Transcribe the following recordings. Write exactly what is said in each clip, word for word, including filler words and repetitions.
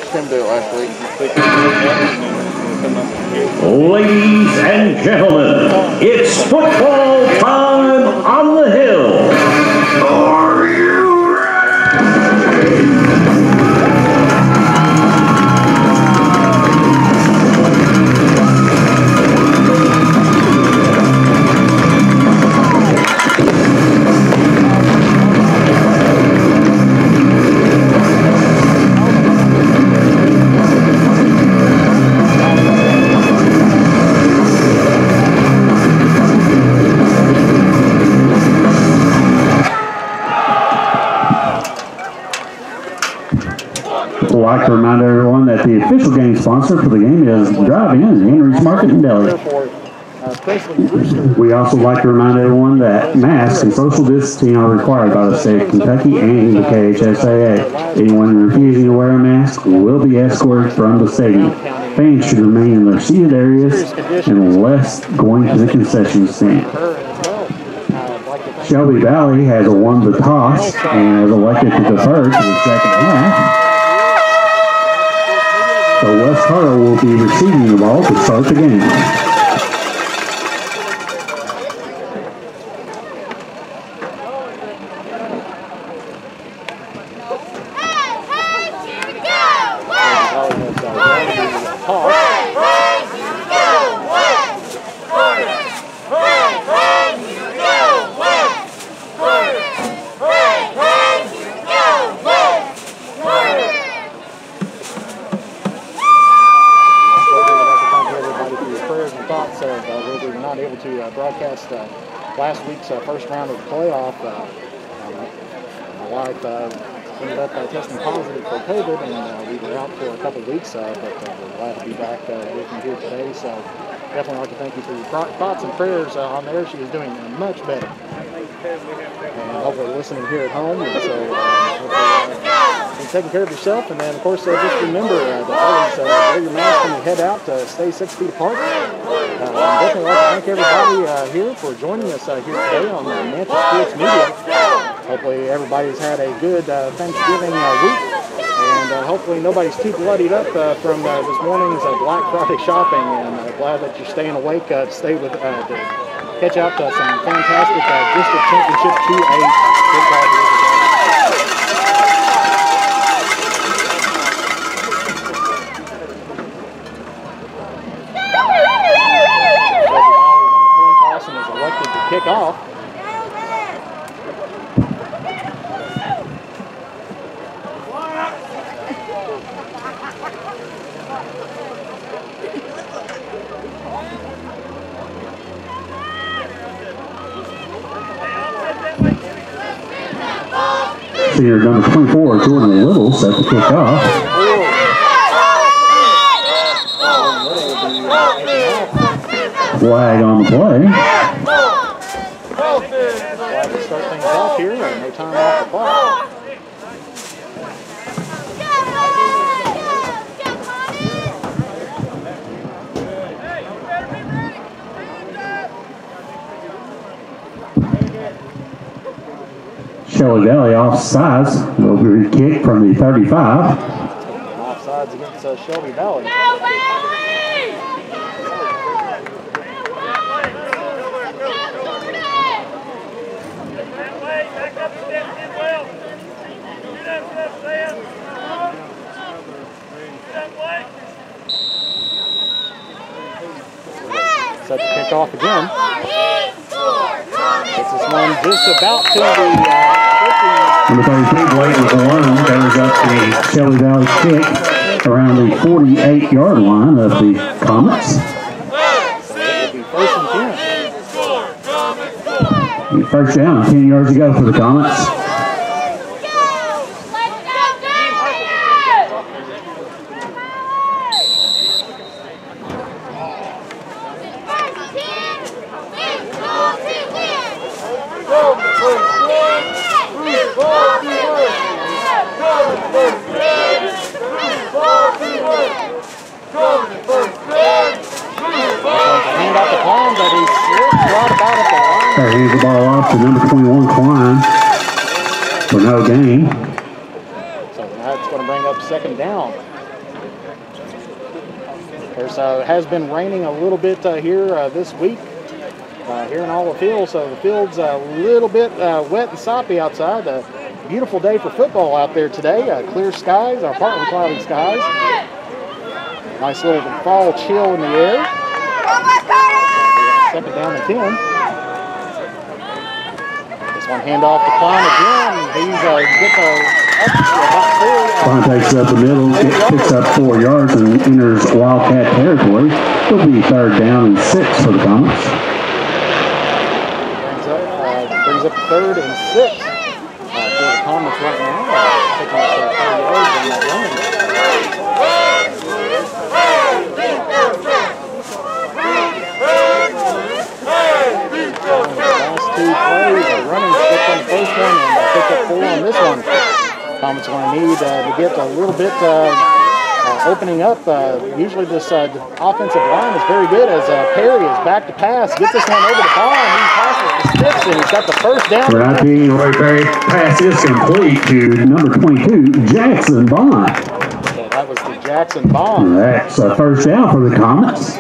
watched him do it last week. Ladies and gentlemen, it's football time on the hill. Are you ready? I'd like to remind everyone that the official game sponsor for the game is Drive-In Henry's Market and Deli. We also like to remind everyone that masks and social distancing are required by the state of Kentucky and the K H S A A. Anyone refusing to wear a mask will be escorted from the stadium. Fans should remain in their seated areas unless going to the concession stand. Shelby Valley has won the toss and has elected to defer to the second half. So West Harlow will be receiving the ball to start the game. Broadcast uh, last week's uh, first round of the playoff. Uh, uh, my wife uh, ended up uh, testing positive for COVID, and uh, we were out for a couple of weeks, uh, but uh, we're glad to be back uh, with you here today. So definitely like to thank you for your thoughts and prayers uh, on there. She is doing much better. And hopefully listening here at home. And so uh, hopefully, uh, taking care of yourself. And then, of course, uh, just remember uh, to always uh, wear your mask when you head out. Uh, stay six feet apart. Uh, definitely like to thank everybody uh, here for joining us uh, here today on uh, Manchester Sports Media. Hopefully everybody's had a good uh, Thanksgiving uh, week, and uh, hopefully nobody's too bloodied up uh, from uh, this morning's uh, Black Friday shopping, and uh, glad that you're staying awake uh, to stay with uh, to catch out uh, some fantastic uh, district championship two A football here today. Kick off. Senior number twenty-four, Jordan Little, set to kick off. Flag on the play. Glad to start things off here, and no time off the clock. Shelby Valley offsides will be kicked from the thirty-five. Offsides against uh, Shelby Valley. Set to kick off again. Gets this one just about to the uh, Number thirty-two, Blake McClellan covers up the Shelby Valley kick around the forty-eight yard line of the Comets. So it will be first and ten. First down, ten yards to go for the Comets. Here's the ball off to number twenty-one, Klein, for no gain. So that's going to bring up second down. There's uh, has been raining a little bit uh, here uh, this week uh, here in Olive Hill, so the field's a little bit uh, wet and soppy outside. A beautiful day for football out there today. Uh, clear skies, or partly cloudy skies. Nice little fall chill in the air. Second down and ten. This one handoff to Klein again. He's uh, gets a about four. Klein takes up the middle, picks up four yards, and enters Wildcat territory. It'll be third down and six for the Comets. Brings up, uh, brings up third and six uh, for the Comets right now. Uh, picking up uh, five yards on that run. Last two plays, a running stick on the first one and pick up four on this one. Comets are going to need uh, to get a little bit uh, uh, opening up. Uh, usually this uh, offensive line is very good as uh, Perry is back to pass. Gets this one over the pond. He passes the sticks and he's got the first down. Right being Roy Perry. Pass is complete to number twenty-two, Jackson Bond. So that was the Jackson Bond. That's a first down for the Comets.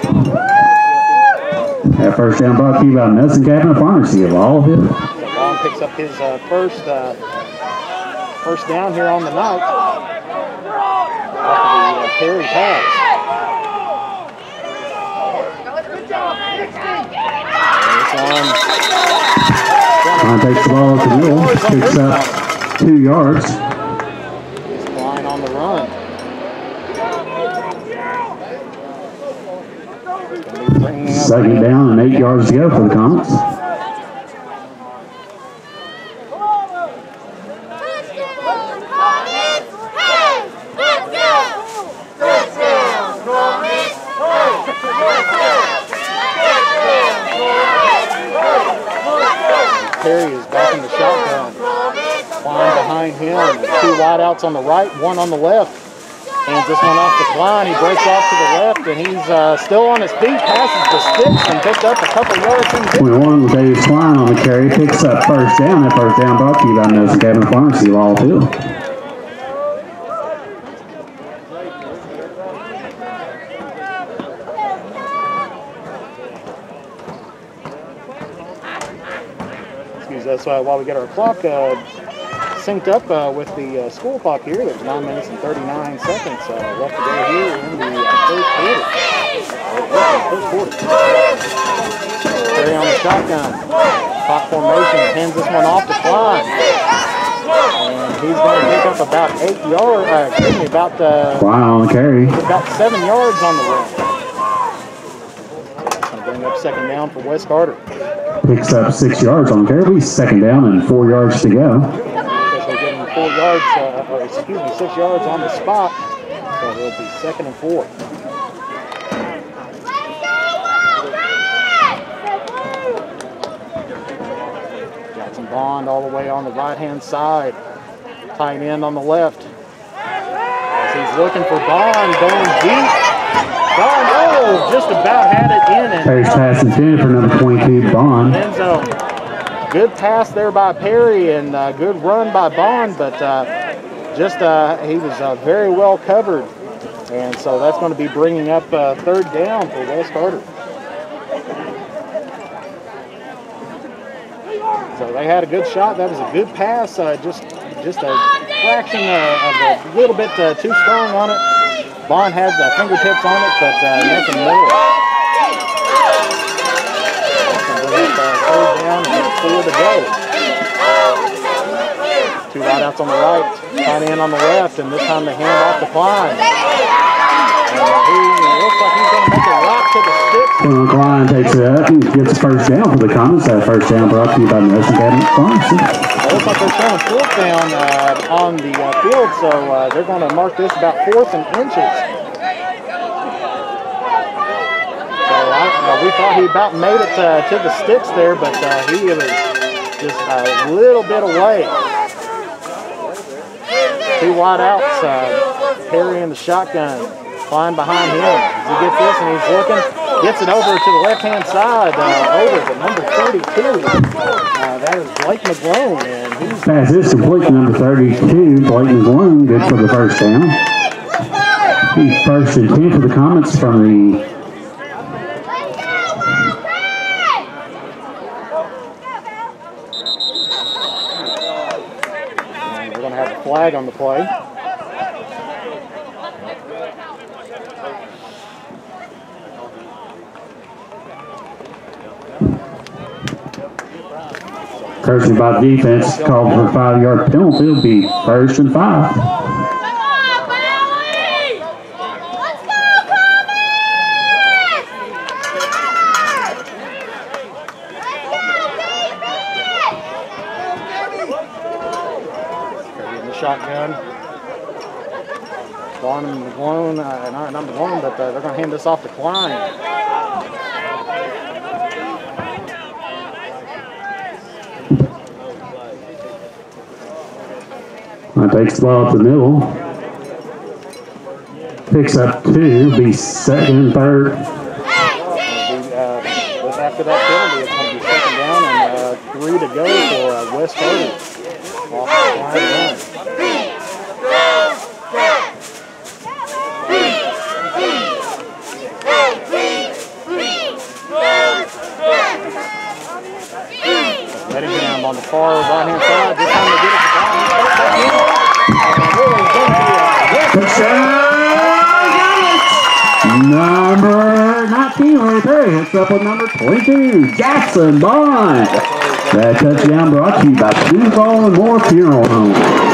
That first down brought to you by Nelson Cabin Pharmacy of Olive Hill. So Bond picks up his uh, first uh, first down here on the night off of the uh, Perry pass. Bond takes the ball at the middle, picks up two yards. He's flying on the run. Second down and eight yards to go for the Comets. Perry is back in the shotgun. Klein behind him. Two wideouts on the right, one on the left. Hands this one off to Klein. He breaks off to the left, and he's uh, still on his feet. Passes the sticks and picked up a couple yards. twenty-one with Davis Klein on the carry. Picks up first down. That first down brought to you by Nelson Cabin Pharmacy of Olive Hill. Excuse us uh, while we get our clock uh, synced up uh, with the uh, school clock here. There's nine minutes and thirty-nine seconds uh, left to go here in the uh, third quarter. Third quarter. Perry on the shotgun. Clock formation. Hands this one off to Klein. And he's going to pick up about eight yards. Uh, excuse me, about uh, Klein on the carry. About seven yards on the run. Going to bring up second down for Wes Carter. Picks up six yards on the carry. Second down and four yards to go. Four yards, uh, or excuse me, six yards on the spot. So it'll be second and four. Jackson Bond all the way on the right-hand side. Tight end on the left. As he's looking for Bond, going deep. Bond, oh, just about had it in. And Perry's pass intended for number twenty-two, Bond. End zone. Good pass there by Perry and uh, good run by Bond, but uh, just uh, he was uh, very well covered. And so that's going to be bringing up uh, third down for Wes Carter. So they had a good shot. That was a good pass, uh, just just a fraction uh, of a little bit uh, too strong on it. Bond had the fingertips on it, but uh, nothing more. Third down and four to go. Two wideouts on the right, tight end on the left, and this time the hand off to Klein. And he looks like he's going to make a rock to the sticks. Well, Klein takes it up and gets first down for the Comets. That first down brought to you by Nelson Cabin Pharmacy. It looks like they're showing fourth down uh, on the uh, field, so uh, they're going to mark this about fourth and inches. Uh, we thought he about made it uh, to the sticks there, but uh, he was just a little bit away. Two wide outs, uh, Perry in the shotgun, Klein behind him. As he gets this and he's looking, gets it over to the left-hand side, uh, over to number thirty-two. Uh, that is Blake McGlone, and he's... Pass is complete to number thirty-two, Blake McGlone, good for the first down. Be first and ten for the comments from the and we're going to have a flag on the play. Courtesy by defense, called for a five-yard penalty. It'll be first and five. In the shotgun. Barnum McGlone, uh, not, not McGlone, but uh, they're going to hand this off to Klein. That takes the ball up the middle. Picks up two, be second and third. Be, uh, just after that penalty, it's going to be second down and uh, three to go for uh, West Carter. Off the line run. Letting down on the far right-hand side. This time they get it to Number nineteen right there. Hits up with number twenty-two, Jackson Bond. That touchdown brought to you by Duval and Moore Funeral Home.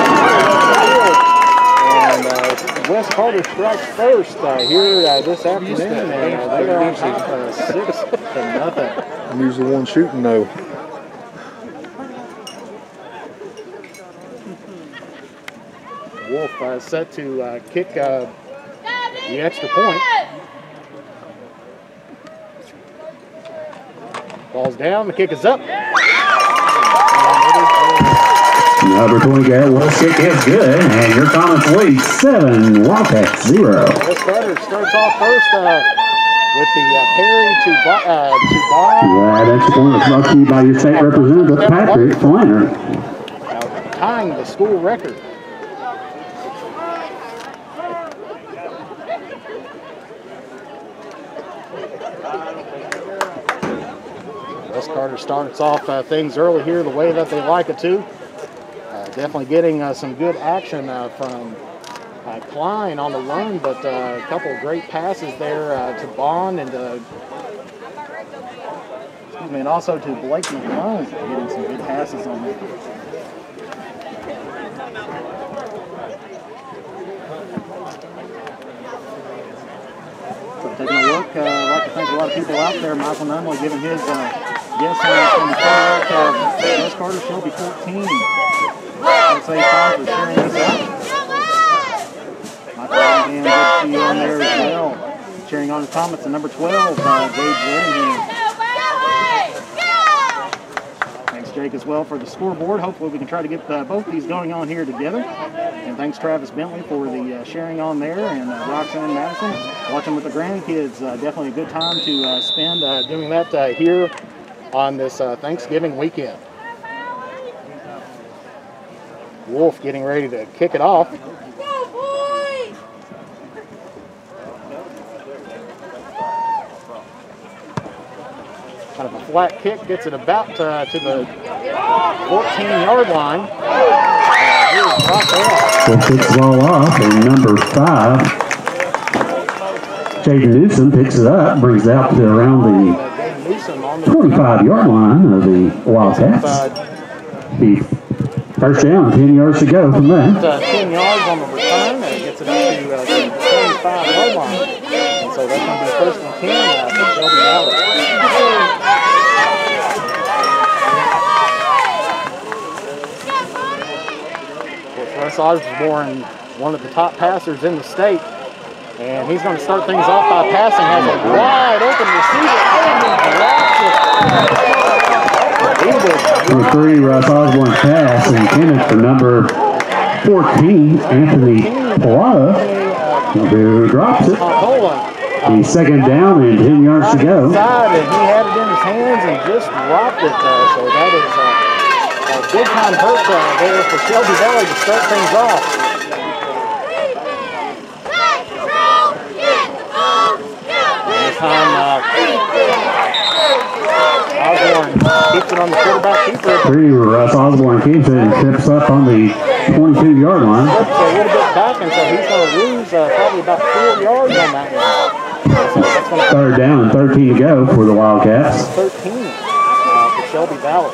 And uh, West Carter strikes first uh, here uh, this afternoon, and uh, they are on top uh, six to nothing. I'm usually the one shooting though. Wolf uh, set to uh, kick uh, the extra point. Ball's down, the kick is up. Number twenty, Garrett West kick is good, and your comments lead seven, Wildcats zero. West Carter starts off first uh, with the uh, parry to, uh, to Bond. That extra point was brought to you by your state representative, Patrick Flanner. Uh, tying the school record. West Carter starts off uh, things early here the way that they like it to. Uh, definitely getting uh, some good action uh, from uh, Klein on the run, but uh, a couple of great passes there uh, to Bond and to, excuse me, and also to Blakey Jones, getting some good passes on there. So taking a look, uh, I'd like to thank a lot of people out there. Michael Nunley giving his uh, yes on the product of West Carter Shelby fourteen. I'd say time for sharing this out. Michael Ryan, good to see you on there as well. Cheering on the comments at number twelve, uh, Dave Whittingham. Thanks, Jake, as well for the scoreboard. Hopefully we can try to get uh, both these going on here together. And thanks, Travis Bentley, for the uh, sharing on there. And uh, Roxanne and Madison, watching with the grandkids. Uh, definitely a good time to uh, spend uh, doing that uh, here on this uh, Thanksgiving weekend. Wolf getting ready to kick it off. Kind of a flat kick, gets it about uh, to the fourteen-yard line. Uh, Wolf picks the ball off, and number five, Jaden Newsom picks it up, brings it out to around the twenty-five-yard line of the Wildcats. Be first down, ten yards to go from there. Uh, ten yards on the return, and gets it up to uh, the twenty-five-yard line. And so that's going to be first and ten uh, for Shelby Valley. Russ Osborne, one of the top passers in the state, and he's going to start things off by passing. Has a wide open receiver. Number three, Russ Osborne pass intended for number fourteen, Anthony Plata, who drops it. He's second down and ten yards to go. And he had it in his hands and just dropped it. Uh, so that is uh, a big time hurt uh, there for Shelby Valley to start things off. three, Russ Osborne keeps it and trips up on the twenty-two yard line. Slips a little bit back, and so he's going to lose uh, probably about four yards on that one. So that's gonna Third down and thirteen to go for the Wildcats. thirteen uh, for Shelby Valley.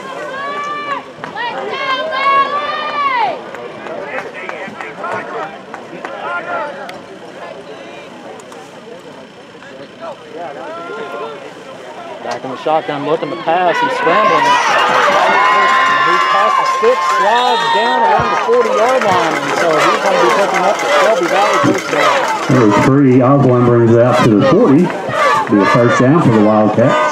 Back in the shotgun, looking to pass. He's scrambling. He's past the six, slides down around the forty yard line, and so he's going to be picking up the Shelby Valley first down. Number three, Osborne brings it out to the forty. Be a first down for the Wildcats.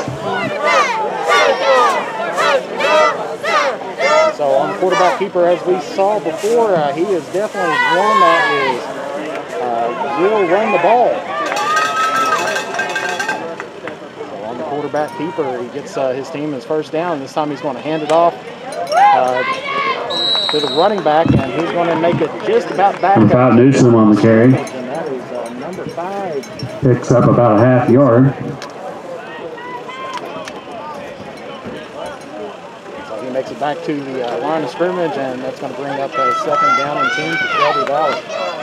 So on the quarterback keeper, as we saw before, uh, he is definitely one that is uh, will run the ball. Quarterback keeper, he gets uh, his team his first down. This time he's going to hand it off uh, to the running back, and he's going to make it just about back. Number five, Newsom on the carry. And that is uh, number five. Picks up about a half yard. So he makes it back to the uh, line of scrimmage, and that's going to bring up a second down and ten for Shelby Valley.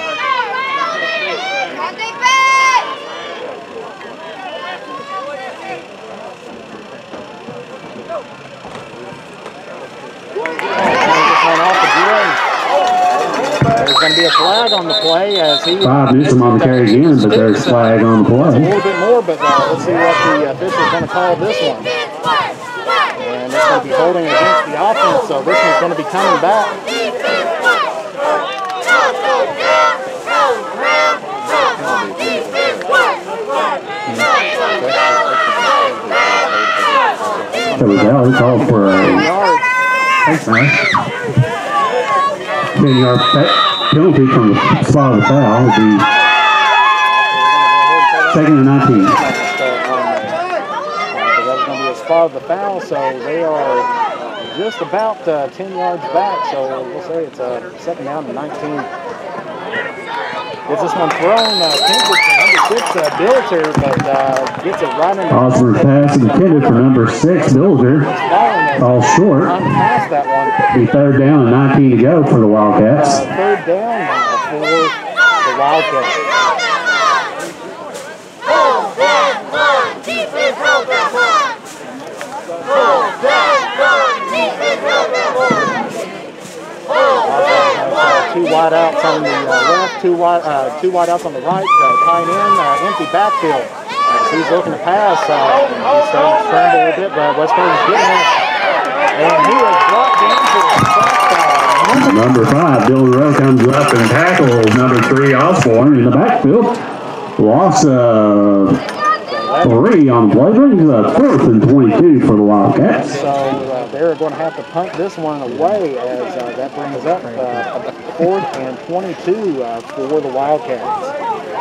There's going to be a flag on the play as he... Five, Newsom on the carry again, but there's a flag on the play. A little bit more, but uh, let's see what the official's going to call this one. And it's going to be holding against the offense, so this one's going to be coming back. Shelby Valley called for a... Thanks, man. ten yard penalty from the spot of the foul would be second and nineteen. That's going to be a spot of the foul, so they are just about uh, ten yards back. So we'll say it's a uh, second down and nineteen. Gets this one thrown. Uh, number six, uh, Bilter, but uh, gets it right in the Osborne pass intended for number six, Bilter. All short. Past that one. Be third down and nineteen to go for the Wildcats. Uh, third down uh, for the Wildcats. Uh, two wide outs on the uh, left, two wide, uh, two wide outs on the right, uh, tight end, uh, empty backfield. As he's looking to pass, uh, he's starting to scramble a little bit, but Westford is getting it. And he is brought down to the soft side. Number five, Bill Rowe comes up and tackles number three, Osborne, in the backfield. Loss of three on the play, brings up fourth and twenty-two for the Wildcats. So uh, they're going to have to punt this one away as uh, that brings up uh, fourth and twenty-two uh, for the Wildcats.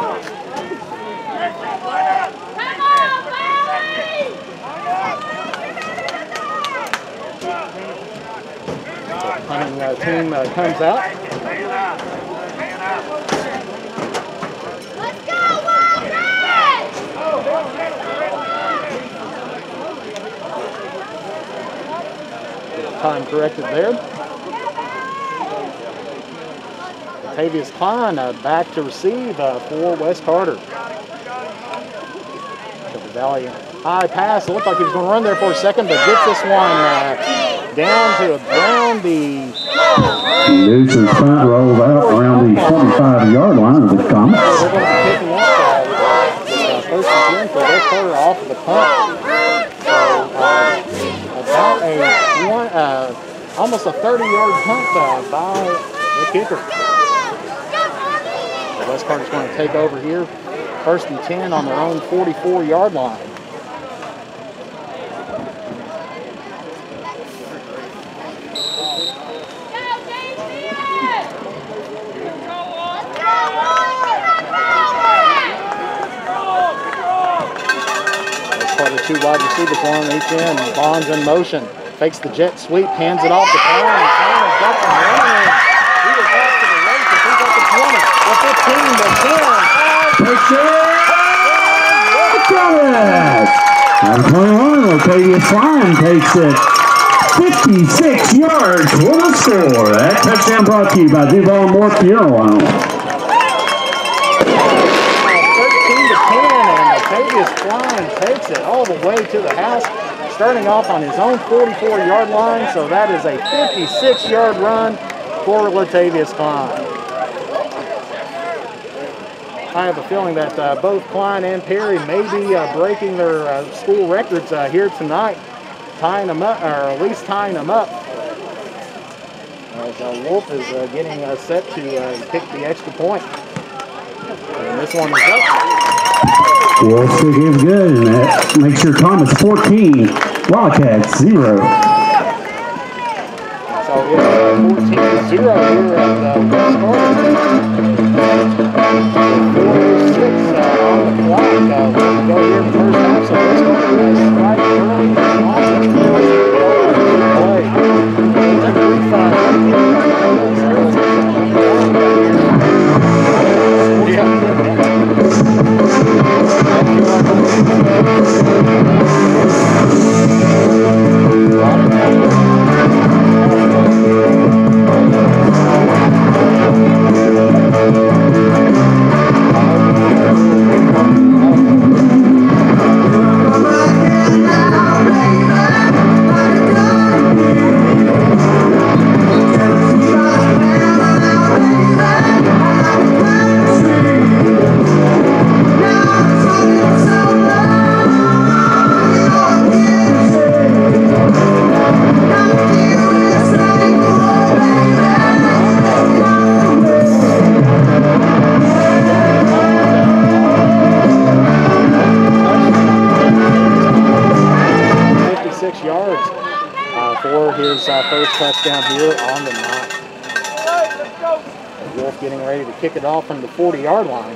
So punting uh, team uh, comes out. Time corrected there. Tavius Klein uh, back to receive uh, for West Carter. So the Valley high pass. It looked like he was going to run there for a second, but gets this one uh, down to around the... Newsom's punt rolled out around the forty-five yard line of the Comets. They're going to be picking up uh, uh, first and ten for West Carter off of the punt. So, uh, about a one, uh, almost a thirty yard punt uh, by the kicker. So West Carter's going to take over here, first and ten on their own forty-four yard line. Two wide receivers, one on each end. Bonds in motion. Fakes the jet sweep, hands it off to Klein. Klein has got some running. He was off to the races. He's got the twenty, the fifteen, the ten. Takes it! Got it! Number twenty-one, Octavia Klein takes it fifty-six yards for the score. That touchdown brought to you by Duval Moore Funeral Home. thirteen to ten, and Octavius Klein takes it all the way to the house, starting off on his own forty-four yard line. So that is a fifty-six yard run for Latavius Klein. I have a feeling that uh, both Klein and Perry may be uh, breaking their uh, school records uh, here tonight, tying them up, or at least tying them up. As uh, Wolf is uh, getting uh, set to uh, kick the extra point. And this one is up. Wolf's kick is good, and that makes your Thomas fourteen, Wildcats zero. So it's uh, fourteen to zero here at uh, West Carter. four oh six uh, on the clock. Uh, we're going to go here in the first half, so West Carter has strike early and offense play. It's a brief uh, touchdown here on the night. Wolf getting ready to kick it off from the forty yard line.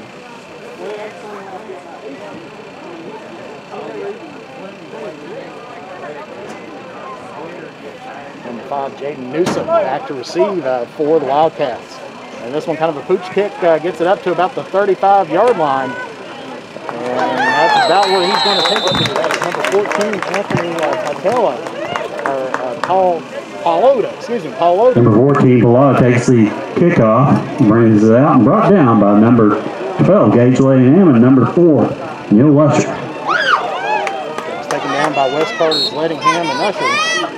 Number five, Jaden Newsom, back to receive uh, for the Wildcats. And this one kind of a pooch kick, uh, gets it up to about the thirty-five yard line. And that's about where he's going to take it to. That is number fourteen, Anthony uh, Patella, or uh, Paul. Pauloda, excuse me, Pauloda. Number fourteen, Pauloda takes the kickoff, brings it out, and brought down by number twelve, Gage A and M, and number four, Neil Lusher. It's taken down by West Carter's Lettingham and Usher.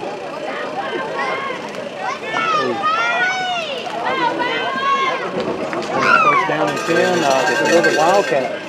First down and ten uh, for the Wildcats.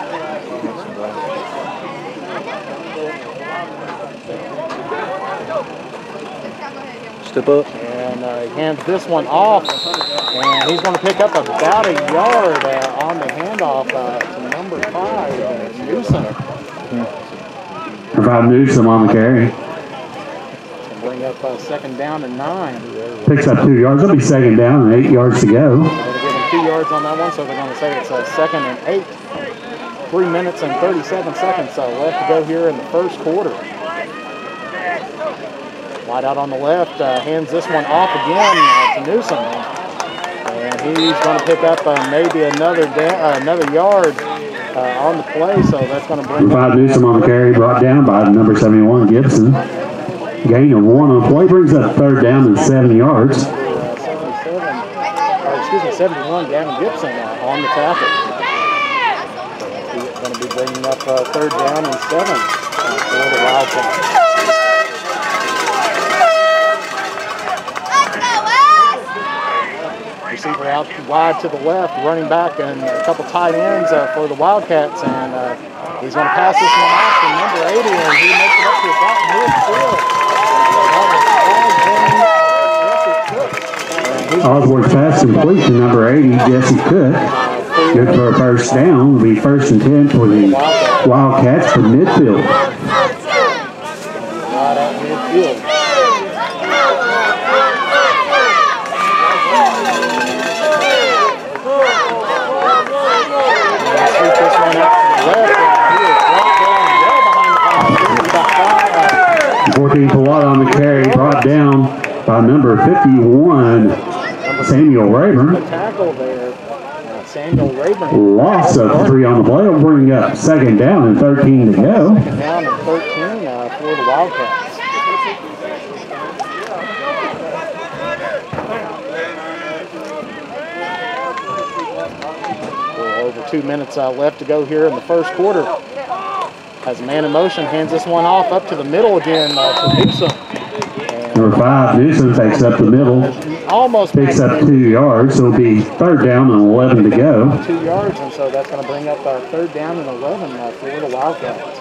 Step up. And uh, he hands this one off, and he's going to pick up about a yard uh, on the handoff uh, to number five, uh, Newsom. Number five, Newsom on the carry. It's going to bring up uh, second down and nine. Picks up two yards. It'll be second down and eight yards to go. They're going to give him two yards on that one, so they're going to say it's uh, second and eight. Three minutes and thirty-seven seconds uh, left to go here in the first quarter. Wide out on the left, uh, hands this one off again uh, to Newsom. And he's going to pick up uh, maybe another uh, another yard uh, on the play, so that's going to bring Five up Newsom on the carry, brought down by number seventy-one, Gibson. Gain of one on the play, brings up third down and seven yards. Uh, seventy-seven, or excuse me, seventy-one, Gavin Gibson uh, on the tackle. He's going to be bringing up uh, third down and seven uh, for the Wildcats. Receiver out wide to the left, running back, and a couple tight ends uh, for the Wildcats, and uh, he's going to pass this one off to number eighty, and he makes it up to about midfield. Osborne pass complete to number eighty, Jesse Cook. Good for a first down. Will be first and ten for the Wildcats from midfield. Right at midfield. fourteen Pallada on the carry, brought down by number fifty-one, Samuel Rayburn. Tackle there, Samuel Rayburn. Loss of three on the play will bring up second down and thirteen to go. Second down and thirteen uh, for the Wildcats. under two minutes uh, left to go here in the first quarter. Has a man in motion, hands this one off up to the middle again uh, to Newsom. Number five, Newsom takes up the middle. Almost picks up two yards, so it'll be third down and eleven to go. Two yards, and so that's going to bring up uh, third down and eleven uh, for the Wildcats.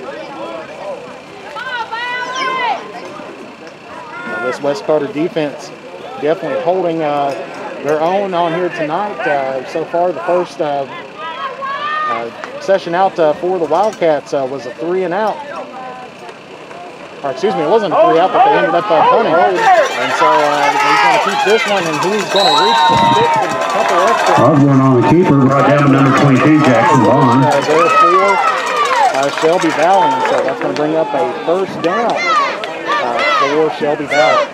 Now, this West Carter defense definitely holding uh, their own on here tonight. Uh, so far, the first uh, uh, session out uh, for the Wildcats uh, was a three and out. Or excuse me, it wasn't a three out, but they ended up uh, punting. And so uh, he's going to keep this one, and he's going to reach the sticks and a couple extra. Osborne on the keeper, brought down to number twenty-two, Jackson Bond. Uh, there for uh, Shelby Valley, and so that's going to bring up a first down uh, for Shelby Valley.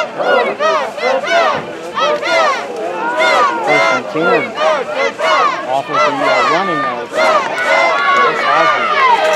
First and ten. Off of the uh, running of uh, Osborne.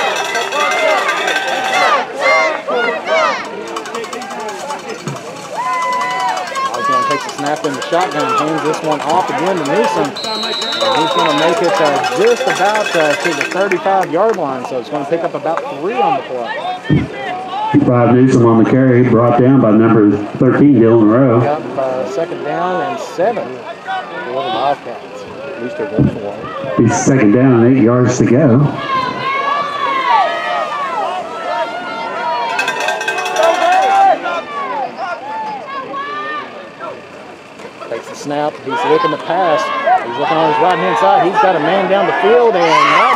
Takes a snap in the shotgun, hands this one off again to Newsom. And he's going to make it uh, just about uh, to the thirty-five yard line, so it's going to pick up about three on the play. Five Newsom on the carry, brought down by number thirteen, Dylan Rowe. Up uh, second down and seven for the Wildcats. At least they're going for it. Be second down and eight yards to go. Snap, he's looking to pass. He's looking on his right-hand side. He's got a man down the field, and that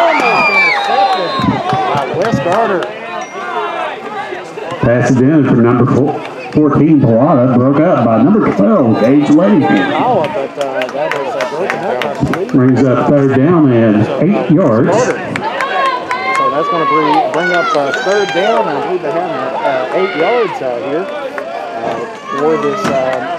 is almost intercepted by Wes Carter. Pass it in from number fourteen, Pallotta, broke up by number twelve, Gage Lady. But uh, that was uh, broken up, I believe. Brings up third down and so, eight uh, yards. So that's going to bring, bring up uh, third down, and I believe they have uh, eight yards out here uh, for this. Uh,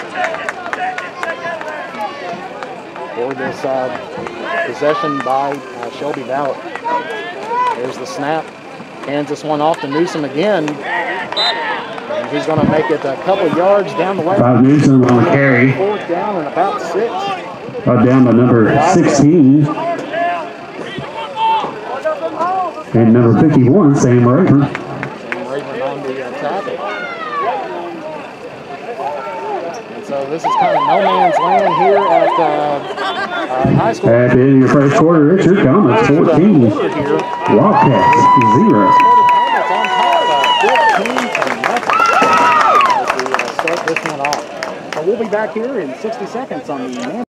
For this uh, possession by uh, Shelby Valley. There's the snap. Hands this one off to Newsom again. And he's going to make it a couple yards down the way. Five Newsom on the carry. Fourth down and about six. Brought down by number sixteen. And number fifty-one, Sam Rayburn. Sam Rayburn on the uh, tackle. So this is kind of no man's land here at uh, uh, high school. At the end of your first quarter, Richard Comets, fourteen. Wildcats, zero. On top of fifteen to nothing as we uh, start this one off. So we'll be back here in sixty seconds on the man.